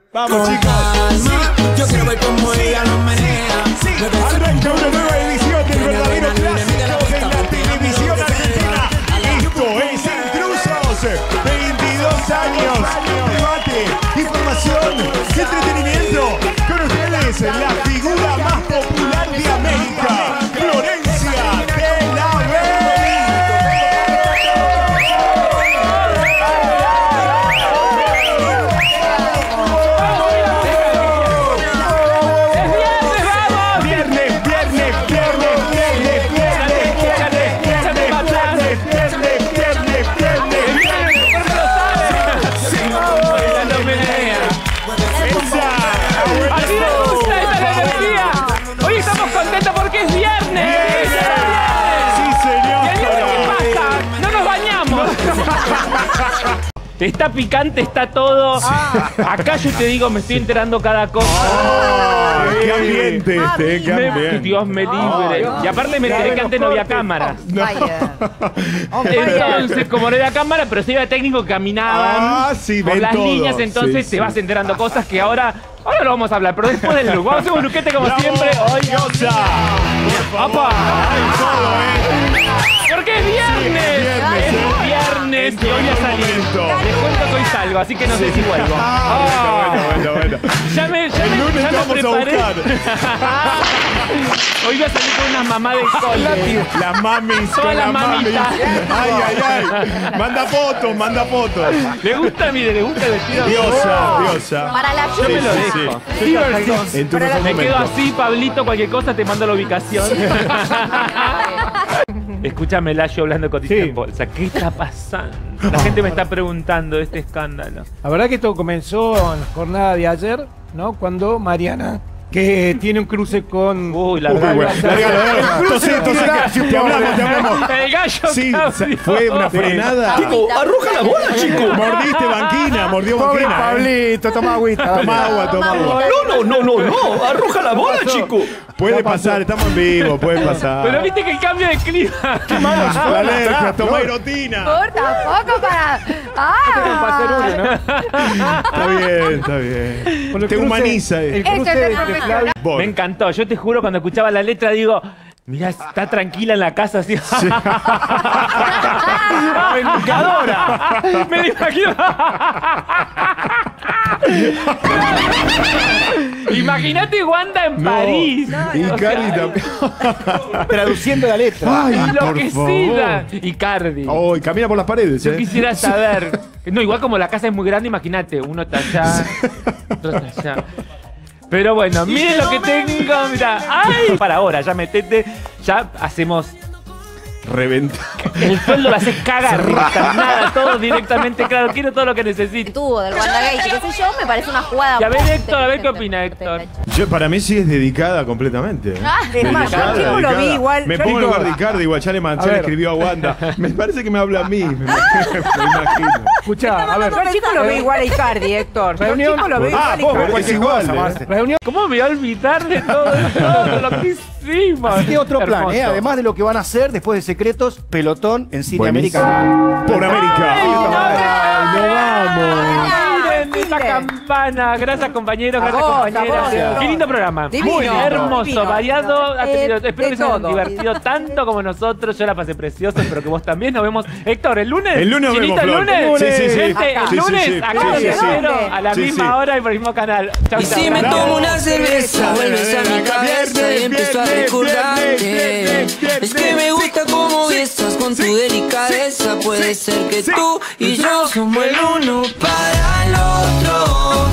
Vamos, chicos. Yo quiero ver cómo ella lo menea. Arranca una nueva edición del verdadero clásico de la televisión argentina. Esto es Intrusos. 22 años. Debate, información, entretenimiento. Con ustedes, la figura más popular de América, Florencia de la B. Está picante, está todo. Acá yo te digo, me estoy enterando cada cosa. ¡Qué ambiente este! ¡Qué ambiente! Dios me libre. Y aparte me enteré que antes no había cámara. Entonces, como no había cámara, pero sí había técnicos que caminaban por las líneas, entonces te vas enterando cosas que ahora lo vamos a hablar, pero después del look. Vamos a hacer un luquete como siempre. ¡Ay, ¡apa! Porque es viernes. Es viernes y hoy a salir. Les cuento que hoy salgo, así que no sé si vuelvo. Bueno. Ya me preparé. Hoy voy a salir con una mamá de cole. Las mamis. Todas las mamitas. Ay. Manda fotos. ¿Le gusta el vestido? Diosa. Para la Yo me lo dejo. Me quedo así, Pablito, cualquier cosa te mando la ubicación. Escúchame, Layo hablando con en bolsa. ¿Qué está pasando? La gente me está preguntando de este escándalo. La verdad que esto comenzó en la jornada de ayer, ¿no? Cuando Mariana, que tiene un cruce con... Uy, Te hablamos. El gallo. Sí, fue una frenada. Chico, arroja la bola, chico. Mordiste banquina, mordió Pobre banquina. Pablito, toma agüita. Toma agua. No, arroja la bola, chico. Puede pasar, estamos en vivo, puede pasar. Pero viste que el cambio de clima. La alergia, toma erotina. Tampoco para... Está bien. Te humaniza. El cruce de Flavio. Me encantó. Yo te juro, cuando escuchaba la letra, digo... Mirá, está tranquila en la casa así. ¡Educadora! Me lo imagino. Imagínate Wanda en París. Y Cari también. Traduciendo la letra. Ay, Enloquecida. Y Cardi. Oh, y camina por las paredes, Yo quisiera saber. No, igual como la casa es muy grande, imagínate. Uno está allá, otro está allá. Pero bueno, miren lo que tengo, mirá. ¡Ay! Para ahora, ya metete, ya hacemos... Reventa. El sueldo lo haces cagar, nada, todo directamente claro. Quiero todo lo que necesito. El tubo del WandaGate, qué sé yo, me parece una jugada. Y a ver, Héctor, a ver qué opina, Héctor. Para mí sí es dedicada completamente. Es más, yo lo vi igual. Me pongo en lugar de Icardi, igual ya le escribió a Wanda. Me parece que me habla a mí. Me imagino. Escuchá, a ver. Yo al chico lo veo igual a Icardi, Héctor. Yo al Reunión. chico lo veo igual a Icardi. Es igual. Reunión. ¿Cómo me voy a olvidar de todo lo que hicimos? Así que otro plan, Hermoso. además de lo que van a hacer después de Secretos, pelotón en Cine Buenísimo. América. Por América. Ay, no vamos. Miren esa campana. Gracias, compañeros. Gracias, compañeras. Qué lindo programa. Divino, Muy hermoso, divino. variado. Espero que se hayan todo. divertido tanto como nosotros. Yo la pasé preciosa, espero que vos también. Nos vemos. Héctor, ¿el lunes? El lunes nos ¿Chinito, vemos, el Flor. lunes? Sí. Gente, Acá. el lunes, Sí. acá Sí, los sí. espero a la Sí, misma hora y por el mismo canal. Chau, Y chau. si me Bravo. tomo una cerveza, vuelves a mi cabeza y empiezo a recordarte. Es que me gusta cómo besas con tu delicadeza. Puede ser que tú y yo somos el uno para el otro.